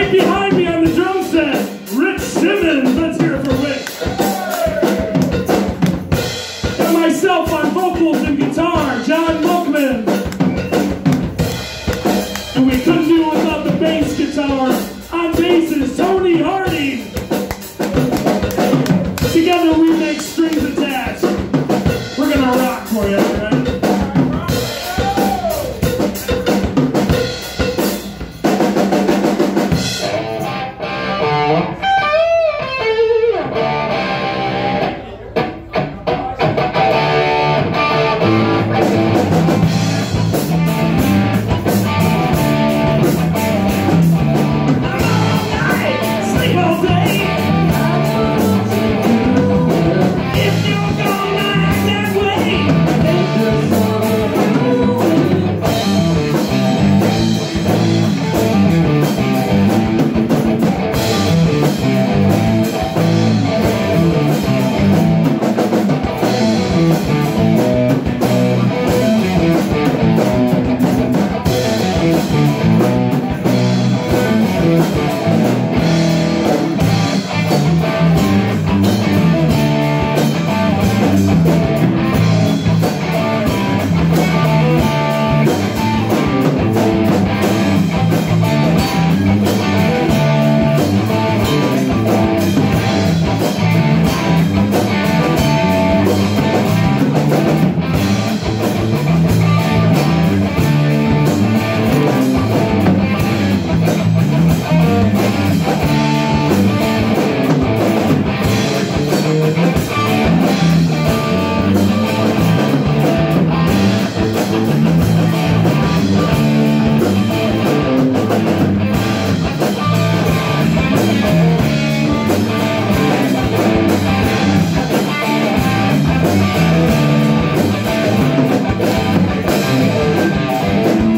Right behind me on the drum set, Rich Simmons. Let's hear it for Rich. And myself on vocals and guitar, John Mookman. And we couldn't do it without the bass guitar. On basses, Tony Hardy. Together we make strings attached. We're gonna rock for you, right?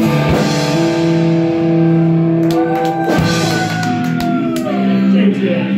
Yeah.